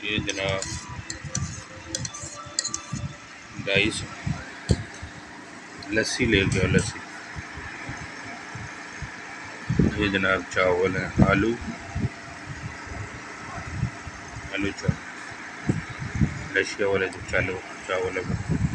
ये जनाब राइस, लस्सी ले गया लस्सी। ये जनाब चावल है, आलू चावल, लशिया वाले जो चावल है।